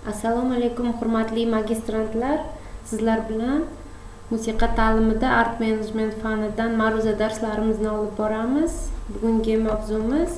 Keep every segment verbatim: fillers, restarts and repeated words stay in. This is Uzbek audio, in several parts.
Assalomu alaykum hurmatli magistrantlar. Sizlar bilan musiqa ta'limida art management fanidan ma'ruza darslarimizni olib boramiz. Bugungi mavzumiz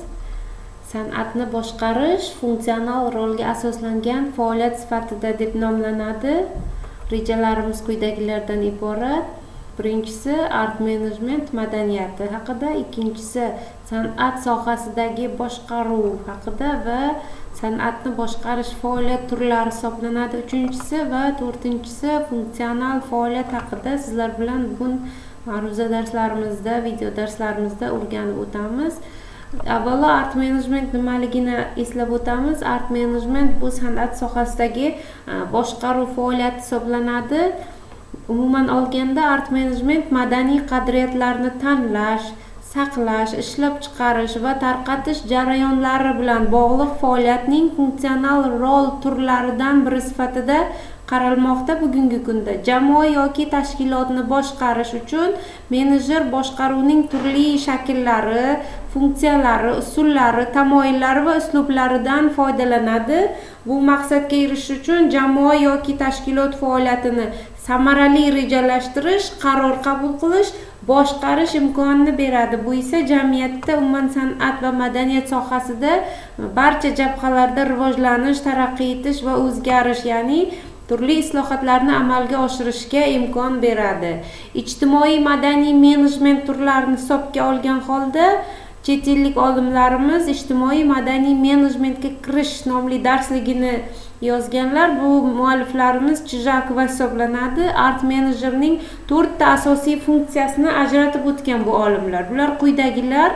san'atni boshqarish funksional rolga asoslangan faoliyat sifatida deb nomlanadi. Rejalarimiz quyidagilardan iborat. Birinchisi art management madaniyati haqida, ikkinchisi san'at sohasidagi boshqaruv haqida va san'atni boshqarish faoliyat turlari hisoblanadi. Uchinchisi va to'rtinchisi funksional faoliyat haqida sizlar bilan bugun ma'ruza darslarimizda, video darslarimizda o'rganib o'tamiz. Avvalo art management nimaligini eslab o'tamiz. Art management bu san'at sohasidagi boshqaruv faoliyati hisoblanadi. Umuman olganda art management madaniy qadriyatlarni tanlash, saqlash, ishlab chiqarish va tarqatish jarayonlari bilan bog'liq faoliyatning funksional rol turlaridan biri sifatida qaralmoqda. Bugungi kunda jamoa yoki tashkilotni boshqarish uchun menejer boshqaruvning turli shakllari, funksiyalari, usullari, tamoyillari va uslublaridan foydalanadi. Bu maqsadga erishish uchun jamoa yoki tashkilot faoliyatini samarali rejalashtirish, qaror qabul qilish, boshqarish imkonini beradi. Bu esa jamiyatda umuman san'at va madaniyat sohasida barcha jabhalarda rivojlanish, taraqqiy etish va o'zgarish, ya'ni turli islohotlarni amalga oshirishga imkon beradi. Ijtimoiy madaniy menejment turlarini hisobga olgan holda chet ellik olimlarimiz ijtimoiy madaniy menejmentga kirish nomli darsligini yozganlar. Bu mualliflarimiz Chizakova hisoblanadi. Art menejerning to'rtta asosiy funksiyasini ajratib o'tgan bu olimlar. Bular quyidagilar: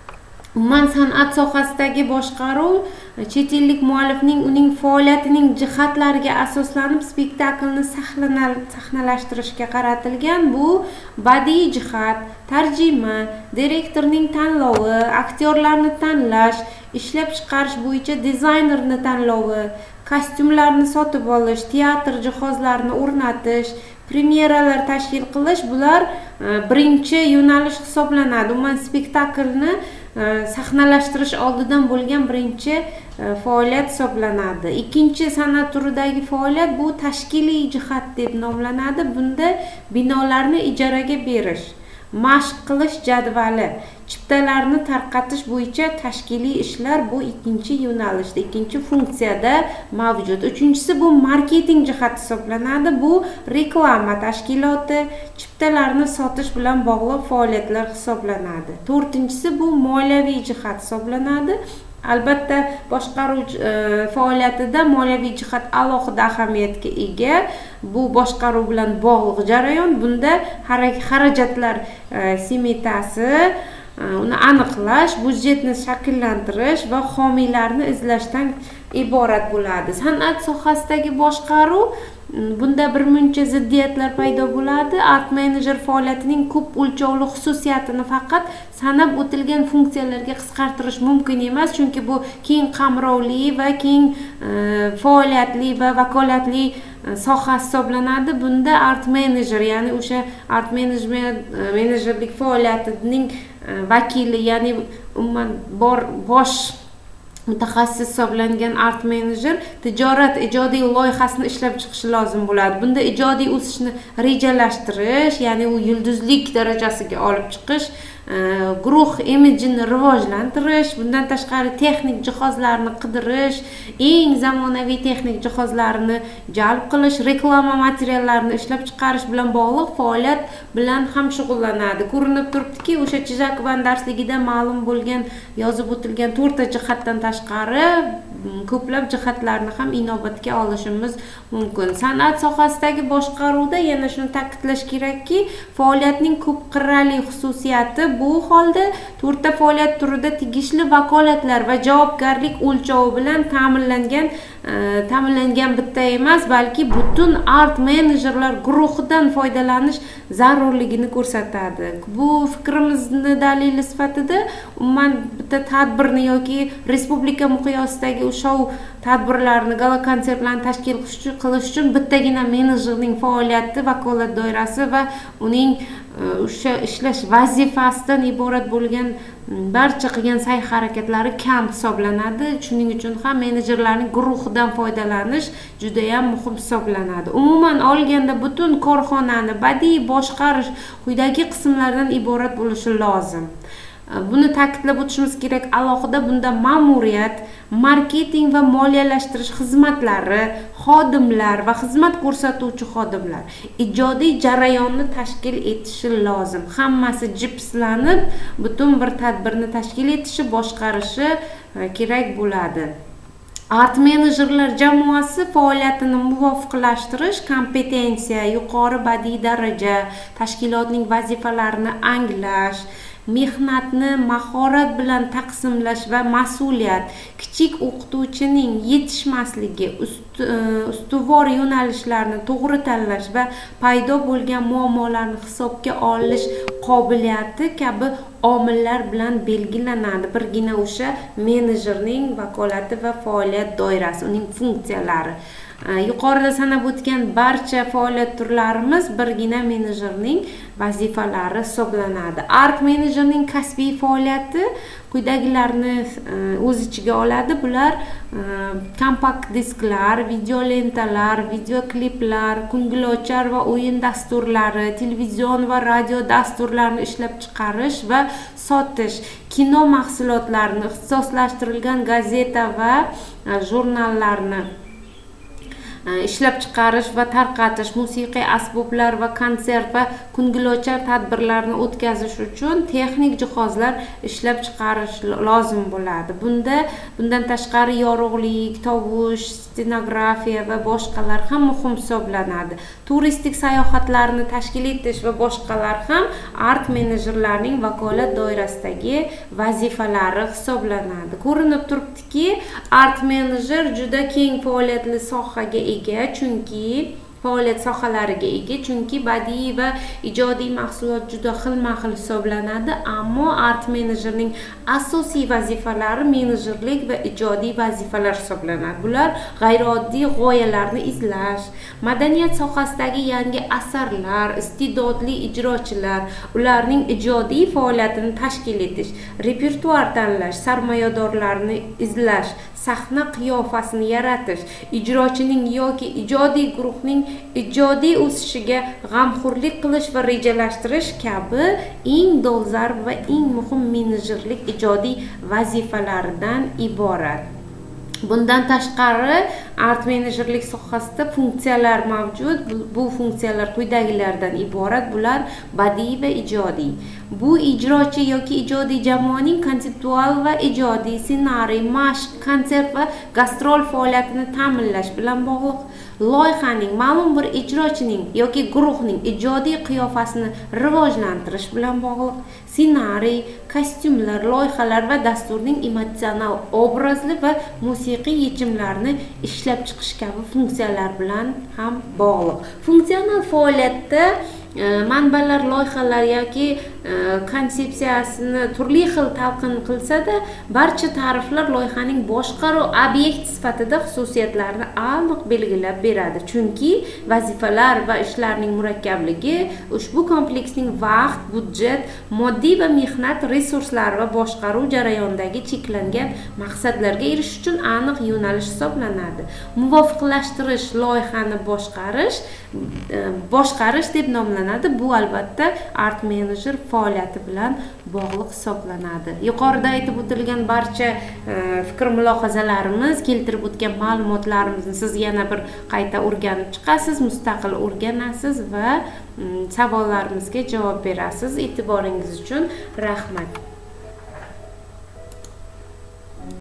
umuman san'at sohasidagi boshqaruv chet ellik muallifning uning faoliyatining jihatlariga asoslanib spektaklni sahnalashtirishga qaratilgan. Bu badiiy jihat, tarjima, direktorning tanlovi, aktyorlarni tanlash, ishlab chiqarish bo'yicha dizaynerni tanlovi, kostyumlarni sotib olish, teatr jihozlarini o'rnatish, premyeralar tashkil qilish bular birinchi yo'nalish hisoblanadi. Umuman spektaklni sahnalashtirish oldidan bo'lgan birinchi faoliyat hisoblanadi. Ikkinchi san'at turidagi faoliyat bu tashkiliy jihat deb nomlanadi. Bunda binolarni ijaraga berish, mashq qilish jadvali, chiptalarni tarqatish bo'yicha tashkiliy ishlar bu ikkinchi yo'nalishda, ikkinchi funksiyada mavjud. Uchinchisi bu marketing jihati hisoblanadi. Bu reklama tashkiloti, chiptalarni sotish bilan bog'liq faoliyatlar hisoblanadi. To'rtinchisi bu moliyaviy jihat hisoblanadi. Albatta boshqaruv e, faoliyatida moliyaviy jihat alohida ahamiyatga ega. Bu boshqaruv bilan bog'liq jarayon. Bunda xarajatlar e, smetasi, uni aniqlash, budjetni shakllantirish va homiylarni izlashdan iborat bo'ladi. San'at sohasidagi boshqaruv bunda bir muncha ziddiyatlar paydo bo'ladi. Art menejer faoliyatining ko'p o'lchovli xususiyatini faqat sanab o'tilgan funksiyalarga qisqartirish mumkin emas, chunki bu keng qamrovli va keng e, faoliyatli va vakolatli soha hisoblanadi. Bunda art menejer, ya'ni o'sha art management menejerlik faoliyatining vakili, ya'ni umuman bor bosh mutaxassis hisoblangan art menejer tijorat ijodiy loyihasini ishlab chiqishi lozim bo'ladi. Bunda ijodiy o'sishni rejalashtirish, ya'ni u yulduzlik darajasiga olib chiqish, guruh imijini rivojlantirish, bundan tashqari texnik jihozlarni qidirish, eng zamonaviy texnik jihozlarni jalb qilish, reklama materiallarini ishlab chiqarish bilan bog'liq faoliyat bilan ham shug'ullanadi. Ko'rinib turibdiki, o'sha Chizakovaning darsligida ma'lum bo'lgan, yozib o'tilgan to'rtta jihatdan tashqari ko'plab jihatlarni ham inobatga olishimiz mumkin. San'at sohasidagi boshqaruvda yana shuni ta'kidlash kerakki, faoliyatning ko'p qirrali xususiyati bu holda to'rtta faoliyat turida tegishli vakolatlar va javobgarlik o'lchovi bilan ta'minlangan e, ta'minlangan bitta emas, balki butun art menejerlar guruhidan foydalanish zarurligini ko'rsatadi. Bu fikrimizni dalili sifatida umuman bitta tadbirni yoki respublika miqyosidagi shou tadbirlarni, gala konsertlarni tashkil qilish uchun bittagina menejerning faoliyati, vakolat doirasi va uning o'sha ishlash vazifasidan iborat bo'lgan barcha qilgan sa'y harakatlari kam hisoblanadi. Shuning uchun ham menejerlarning guruhidan foydalanish juda ham muhim hisoblanadi. Umuman olganda butun korxonani badiiy boshqarish quyidagi qismlardan iborat bo'lishi lozim. Buni ta'kidlab o'tishimiz kerak, alohida bunda ma'muriyat, marketing va moliyalashtirish xizmatlari, xodimlar va xizmat ko'rsatuvchi xodimlar ijodiy jarayonni tashkil etishi lozim. Hammasi jipslanib, butun bir tadbirni tashkil etishi, boshqarishi kerak bo'ladi. Art menejerlar jamoasi faoliyatini muvofiqlashtirish, kompetensiya, yuqori badiiy daraja, tashkilotning vazifalarini anglash, mehnatni mahorat bilan taqsimlash va mas'uliyat, kichik o'qituvchining yetishmasligi, ustuvor yo'nalishlarni to'g'ri tanlash va paydo bo'lgan muammolarni hisobga olish qobiliyati kabi omillar bilan belgilanadi. Birgina o'sha menejerning vakolati va faoliyat doirasi, uning funksiyalari. Yuqorida sanab o'tgan barcha faoliyat turlarimiz birgina menejerning vazifalari hisoblanadi. Art menejerning kasbiy faoliyati quyidagilarni o'z ichiga oladi. Bular kompakt disklar, video lentalar, video kliplar, ko'ngilochar va o'yin dasturlari, televizion va radio dasturlarini ishlab chiqarish va sotish, kino mahsulotlarini, ixtisoslashtirilgan gazeta va jurnallarni ishlab chiqarish va tarqatish, musiqiy asboblar va konsert va ko'ngilochar tadbirlarni o'tkazish uchun texnik jihozlar ishlab chiqarish lozim bo'ladi. Bunda bundan tashqari yorug'lik, tovush, stenografiya va boshqalar ham muhim hisoblanadi. Turistik sayohatlarni tashkil etish va boshqalar ham art menejerlarning vakolat doirasidagi vazifalari hisoblanadi. Ko'rinib turibdiki, art menejer juda keng faoliyatli sohaga ega, chunki faoliyat sohalariga ega, chunki badiiy va ijodiy mahsulot juda xilma-xil hisoblanadi, ammo art menejerning asosiy vazifalari menejerlik va ijodiy vazifalar hisoblanadi. Bular g'ayrioddiy g'oyalarni izlash, madaniyat sohasidagi yangi asarlar, iste'dodli ijrochilar, ularning ijodiy faoliyatini tashkil etish, repertuar tanlash, sarmoyadorlarni izlash, sahna qiyofasini yaratish, ijrochining yoki ijodiy guruhning ijodiy o'sishiga g'amxo'rlik qilish va rejalashtirish kabi eng dolzarb va eng muhim menejerlik ijodiy vazifalaridan iborat. Bundan tashqari art menejerlik sohasida funksiyalar mavjud. Bu funksiyalar quyidagilardan iborat. Bular badiiy va ijodiy. Bu ijrochi yoki ijodiy jamoaning konseptual va ijodiy ssenariy, mashq, konsert va gastrol faoliyatini ta'minlash bilan bog'liq. Loyihaning ma'lum bir ijrochining yoki guruhning ijodiy qiyofasini rivojlantirish bilan bog'liq. Ssenariy, kostyumlar, loyihalar va dasturning emotsional, obrazli va musiqiy yechimlarini ishlab chiqish kabi funksiyalar bilan ham bog'liq. Funksional faoliyatda manbalar, loyihalar yoki konsepsiyasini turli xil talqin qilsa-da, barcha ta'riflar loyihaning boshqaruv obyekt sifatida xususiyatlarini aniq belgilab beradi. Chunki vazifalar va ishlarning murakkabligi ushbu kompleksning vaqt, budjet, moddiy va mehnat resurslari va boshqaruv jarayonidagi cheklangan maqsadlarga erishish uchun aniq yo'nalish hisoblanadi. Muvofiqlashtirish loyihani boshqarish boshqarish deb nomlanadi. Bu albatta art menejer faoliyati bilan bog'liq hisoblanadi. Yuqorida aytib o'tilgan barcha fikr mulohazalarimiz, keltirib o'tgan ma'lumotlarimizni siz yana bir qayta o'rganib chiqasiz, mustaqil o'rganasiz va savollarimizga javob berasiz. E'tiboringiz uchun rahmat.